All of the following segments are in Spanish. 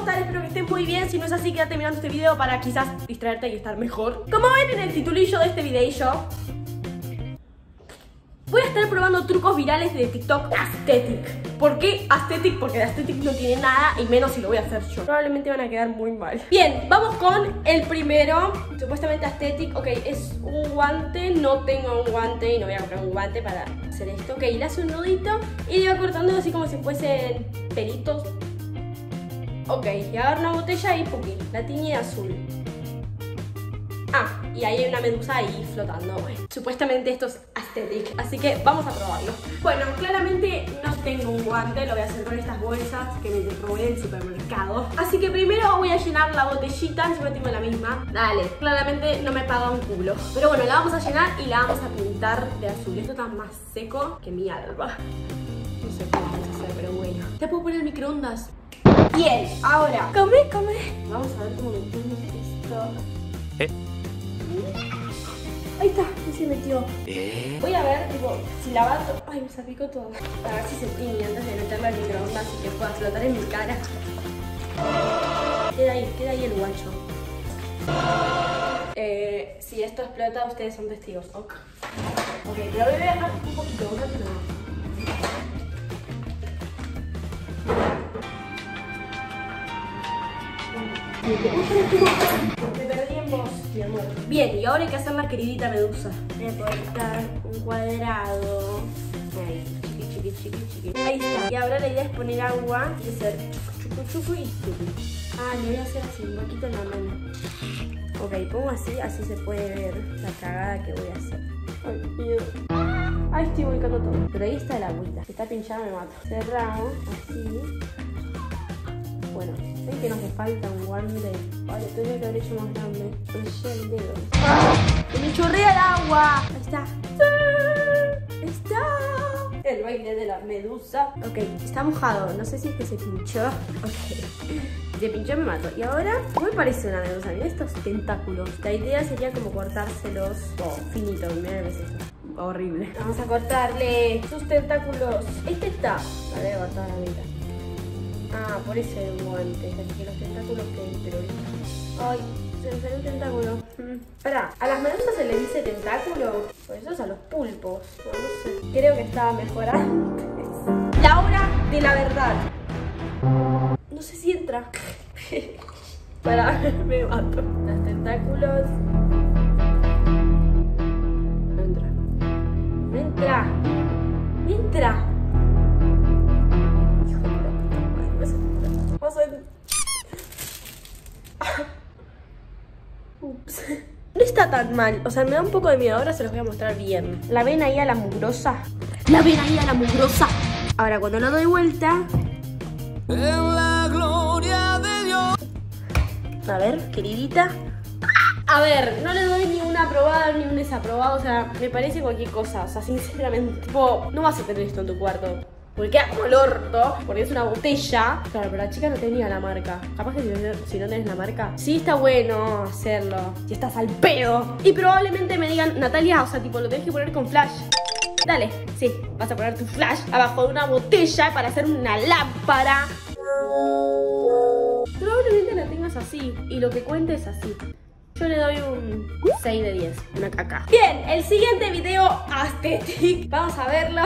están? Espero que estén muy bien. Si no es así, quédate mirando este video para quizás distraerte y estar mejor. Como ven en el titulillo de este video, voy a estar probando trucos virales de TikTok aesthetic. ¿Por qué aesthetic? Porque de aesthetic no tiene nada, y menos si lo voy a hacer yo. Probablemente van a quedar muy mal. Bien, vamos con el primero. Supuestamente aesthetic. Ok, es un guante. No tengo un guante y no voy a comprar un guante para hacer esto. Ok, le hace un nudito y le va cortando así como si fuesen pelitos. Ok, y agarro una botella y puki, la tiñe azul. Ah, y ahí hay una medusa ahí flotando. Supuestamente esto es aesthetic, así que vamos a probarlo. Bueno, claramente no tengo un guante, lo voy a hacer con estas bolsas que me robé del supermercado. Así que primero voy a llenar la botellita, encima tengo la misma. Dale, claramente no me paga un culo. Pero bueno, la vamos a llenar y la vamos a pintar de azul. Esto está más seco que mi alba. No sé cómo vamos a hacer, pero bueno. ¿Te puedo poner el microondas? Bien, ahora, come. Vamos a ver cómo metemos esto. Ahí está, ahí se metió. Voy a ver, tipo, si la bato. Ay, me salpicó todo. A ver si se tiñe antes de meterla al microondas y que pueda flotar en mi cara. Queda ahí el guacho. Si esto explota, ustedes son testigos. Ok, pero voy a dejar un poquito, un ratito más. Me perdí en vos, mi amor. Bien, y ahora hay que hacer la queridita medusa. Voy a cortar un cuadrado. Ahí, chiqui. Ahí está. Y ahora la idea es poner agua y hacer chucu y chucu. Ah, le voy a hacer así, un poquito en la mano. Ok, pongo así se puede ver la cagada que voy a hacer. Ay, miedo. Ahí estoy volcando todo. Pero ahí está el agüita. Si está pinchada me mato. Cerramos, así. Bueno, ven que nos hace falta un guante. Vale, tendría que haber hecho más grande. Enché el dedo. ¡Ah! ¡Que me chorrea el agua! Ahí está. Ahí está. El baile de la medusa. Ok, está mojado. No sé si es que se pinchó. Ok. Si se pinchó me mato. Y ahora, no me parece una medusa. Miren estos tentáculos. La idea sería como cortárselos. Oh, finito. Miren qué es esto. Horrible. Vamos a cortarle sus tentáculos. Este está. La voy a cortar a la mitad. Ah, por eso era un guante, así que los tentáculos queden terroristas. Ay, se me salió un tentáculo. Pará, ¿a las medusas se le dice tentáculo? Pues eso es a los pulpos. No sé. Creo que estaba mejor antes. La hora de la verdad. No sé si entra. Pará, me mato. Los tentáculos. No entra. No entra. No entra. Ups. No está tan mal, o sea, me da un poco de miedo. Ahora se los voy a mostrar bien. ¿La ven ahí a la mugrosa? ¿La ven ahí a la mugrosa? Ahora cuando lo doy vuelta. En la gloria de Dios. A ver, queridita. A ver, no le doy ni una aprobada ni un desaprobado. O sea, me parece cualquier cosa. O sea, sinceramente, tipo, no vas a tener esto en tu cuarto. Porque queda como el orto, porque es una botella. Claro, pero la chica no tenía la marca. Capaz que si no tenés la marca, sí está bueno hacerlo, si estás al pedo. Y probablemente me digan, Natalia, o sea, tipo, lo tenés que poner con flash. Dale, sí, vas a poner tu flash abajo de una botella para hacer una lámpara. Probablemente la tengas así, y lo que cuente es así. Yo le doy un 6 de 10, una caca. Bien, el siguiente video aesthetic. Vamos a verlo.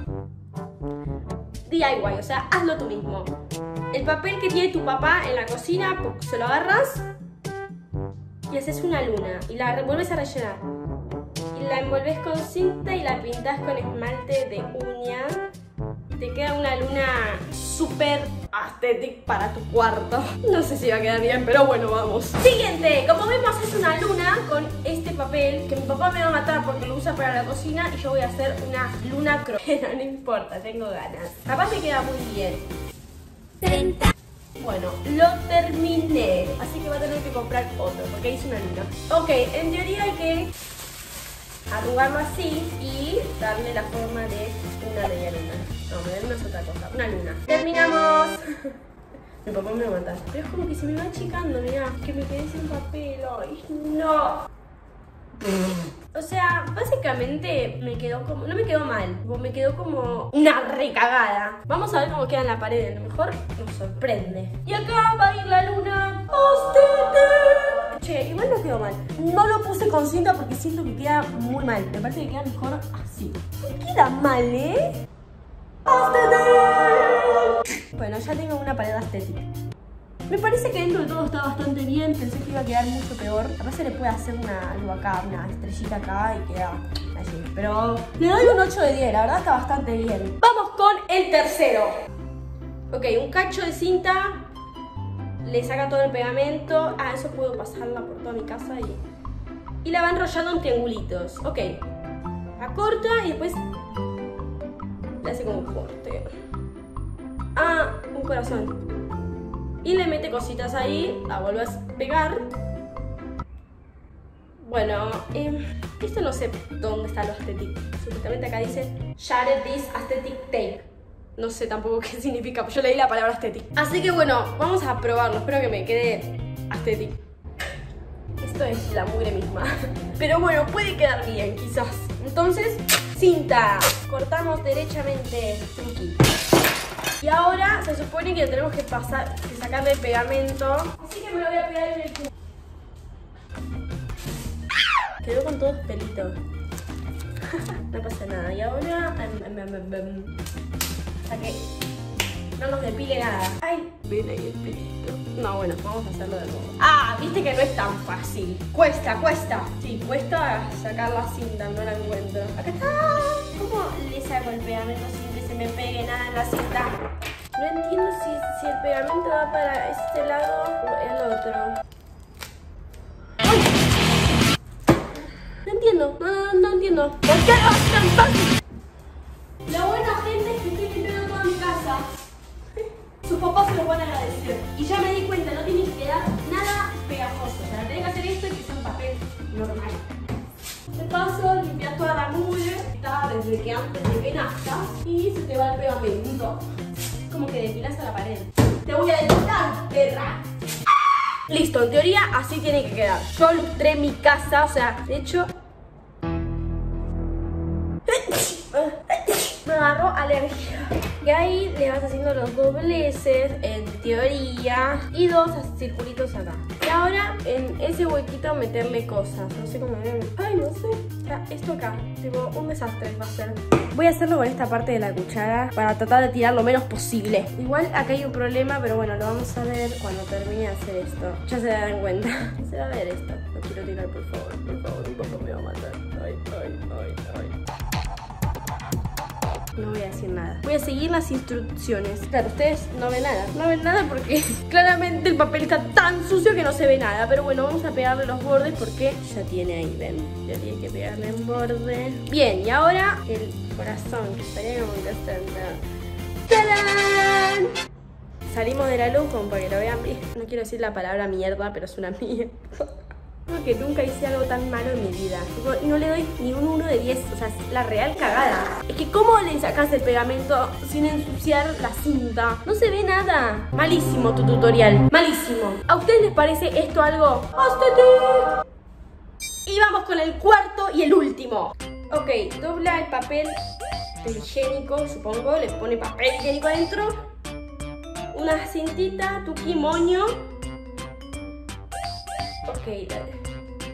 DIY, o sea, hazlo tú mismo. El papel que tiene tu papá en la cocina, se lo agarras y haces una luna y la vuelves a rellenar. Y la envolves con cinta y la pintas con esmalte de uña. Te queda una luna súper aesthetic para tu cuarto. No sé si va a quedar bien, pero bueno, vamos. Siguiente, como vemos es una luna con este papel que mi papá me va a matar porque lo usa para la cocina y yo voy a hacer una luna pero no importa, tengo ganas. Capaz me queda muy bien. 30. Bueno, lo terminé, así que va a tener que comprar otro porque hice una luna. Ok, en teoría hay que arrugarlo así y darle la forma de una media luna. No, media luna es otra cosa, una luna. ¡Terminamos! Mi papá me va a matar. Pero es como que se me va achicando, mirá, que me quedé sin papel. ¡Ay, no! O sea, básicamente me quedó como... No me quedó mal, me quedó como una recagada. Vamos a ver cómo queda en la pared. A lo mejor nos sorprende. Y acá va a ir la luna. ¡Ostete! Che, igual no quedó mal. No lo puse con cinta porque siento que queda muy mal. Me parece que queda mejor así. No queda mal, ¿eh? ¡Ostete! Bueno, ya tengo una pared estética. Me parece que dentro de todo está bastante bien. Pensé que iba a quedar mucho peor. Capaz se le puede hacer algo acá, una estrellita acá y queda así. Pero le doy un 8 de 10, la verdad está bastante bien. Vamos con el tercero. Ok, un cacho de cinta. Le saca todo el pegamento. Ah, eso puedo pasarla por toda mi casa y la va enrollando en triangulitos. Ok. La corta y después le hace como un corte. Ah, un corazón. Y le mete cositas ahí, la vuelve a pegar. Bueno, esto no sé dónde está lo aesthetic. Supuestamente acá dice Share this aesthetic tape. No sé tampoco qué significa, yo leí la palabra aesthetic. Así que bueno, vamos a probarlo. Espero que me quede aesthetic. Esto es la mugre misma. Pero bueno, puede quedar bien, quizás. Entonces, cinta. Cortamos derechamente aquí. Y ahora se supone que tenemos que sacarle el pegamento. Así que me lo voy a pegar en el culo. Quedó con todos pelitos. No pasa nada. Y ahora... saqué. No nos depile nada. Ay, ven ahí el pelito. No, bueno, vamos a hacerlo de nuevo. Ah, viste que no es tan fácil. Cuesta. Sí, cuesta sacar la cinta, no la encuentro. Acá está. ¿Cómo le saco el pegamento sin que se me pegue nada en la cinta? No entiendo si el pegamento va para este lado o el otro. ¡Ay! No entiendo, no entiendo. ¿Por qué no es tan fácil? Lo bueno, gente, es que estoy limpiando toda mi casa. Sus papás se lo van a agradecer. Y ya me di cuenta, no tiene que quedar nada pegajoso. O sea, tenés que hacer esto y que sea un papel normal. De paso, limpias toda la mugre. Está desde que antes de que nazca. Y se te va el pegamento. Como que depilas a la pared. Te voy a depilar, perra. Listo, en teoría así tiene que quedar. Yo lustré mi casa, o sea, de hecho... Me agarró alergia. Y ahí le vas haciendo los dobleces, en teoría, y dos circulitos acá. Y ahora en ese huequito meterle cosas. No sé cómo ven. Ay, no sé. O sea, esto acá, tipo, un desastre va a ser. Voy a hacerlo con esta parte de la cuchara para tratar de tirar lo menos posible. Igual acá hay un problema, pero bueno, lo vamos a ver cuando termine de hacer esto. Ya se darán cuenta. Se va a ver esto. No quiero tirar, por favor, mi papá me va a matar. Ay. No voy a decir nada. Voy a seguir las instrucciones. Claro, ustedes no ven nada. No ven nada porque claramente el papel está tan sucio que no se ve nada. Pero bueno, vamos a pegarle los bordes porque ya tiene ahí, ven. Ya tiene que pegarle en borde. Bien, y ahora el corazón, que estaría como interesante. ¡Tarán! Salimos de la luz como para que lo vean bien. No quiero decir la palabra mierda, pero es una mierda. Que nunca hice algo tan malo en mi vida. Y no le doy ni un 1 de 10. O sea, es la real cagada. Es que ¿cómo le sacas el pegamento sin ensuciar la cinta? No se ve nada. Malísimo tu tutorial. Malísimo. ¿A ustedes les parece esto algo? ¡Hostate! Y vamos con el cuarto y el último. Ok, dobla el papel higiénico, supongo. Le pone papel higiénico adentro. Una cintita, tuki moño. Ok, dale.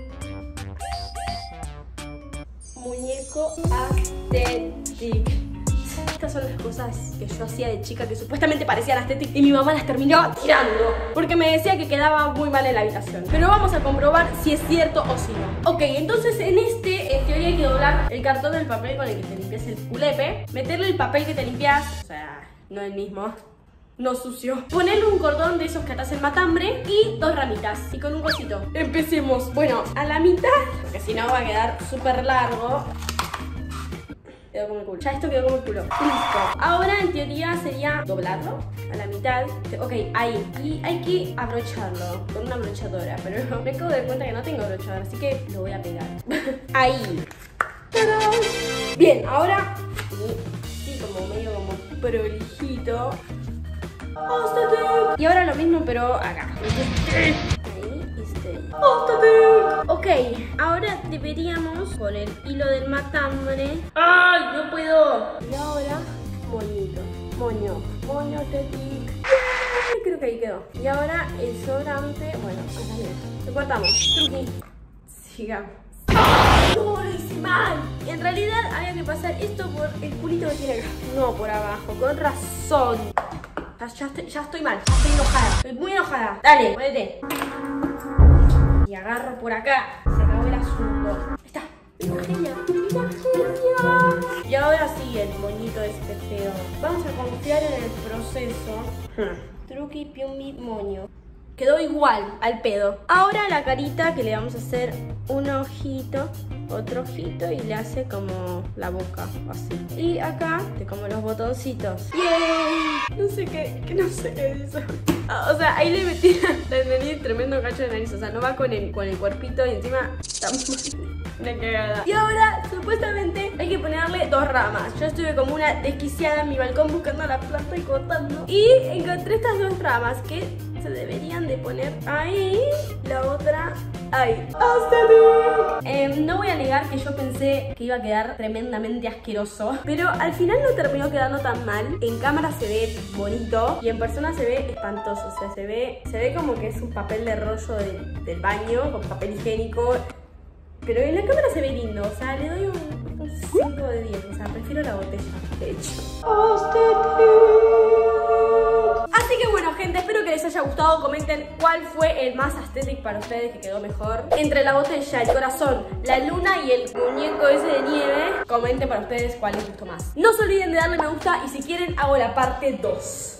Muñeco aesthetic. Estas son las cosas que yo hacía de chica que supuestamente parecían aesthetic y mi mamá las terminaba tirando porque me decía que quedaba muy mal en la habitación. Pero vamos a comprobar si es cierto o si no. Ok, entonces en teoría hay que doblar el cartón del papel con el que te limpias el culepe, meterle el papel que te limpias, o sea, no el mismo, no sucio. Ponerle un cordón de esos que atas el matambre y 2 ramitas. Y con un cosito. Empecemos. Bueno, a la mitad, porque si no va a quedar súper largo. Quedó como el culo. Ya esto quedó como el culo. Listo. Ahora en teoría sería doblarlo a la mitad. Ok, ahí. Y hay que abrocharlo con una abrochadora. Pero me acabo de dar cuenta que no tengo abrochadora, así que lo voy a pegar. Ahí. ¡Tarán! Bien, ahora. Sí, como medio como prolijito. Y ahora lo mismo, pero acá. Ahí, Ok, ahora deberíamos con el hilo del matambre. ¡Ay, no puedo! Y ahora, moñito. Moño, tetic. Creo que ahí quedó. Y ahora el sobrante, bueno, acá bien. Lo cortamos. Truqui. Sigamos. No, lo hice mal. En realidad había que pasar esto por el culito que tiene acá. No por abajo, con razón. Ya estoy mal, ya estoy enojada. Estoy muy enojada. Dale, ponete. Y agarro por acá. Se acabó el asunto. Ahí está. Una genia. Y ahora sí, el moñito este feo. Vamos a confiar en el proceso. Truqui, piumbi, moño. Quedó igual al pedo. Ahora la carita que le vamos a hacer un ojito, otro ojito y le hace como la boca, así. Y acá, como los botoncitos. ¡Yay! No sé qué es eso. O sea, ahí le metí la nariz, tremendo cacho de nariz. O sea, no va con el cuerpito y encima está una cagada. Y ahora, supuestamente, hay que ponerle 2 ramas. Yo estuve como una desquiciada en mi balcón buscando la planta y cortando. Y encontré estas 2 ramas que se deberían de poner ahí, la otra ahí. No voy a negar que yo pensé que iba a quedar tremendamente asqueroso, pero al final no terminó quedando tan mal. En cámara se ve bonito y en persona se ve espantoso. O sea, se ve como que es un papel de rollo del baño con papel higiénico, pero en la cámara se ve lindo. O sea, le doy un 5 de 10. O sea, prefiero la botella, de hecho. Así que bueno, gente, espero que les haya gustado. Comenten cuál fue el más aesthetic para ustedes, que quedó mejor. Entre la botella, el corazón, la luna y el muñeco ese de nieve, comenten para ustedes cuál les gustó más. No se olviden de darle me gusta y si quieren hago la parte 2.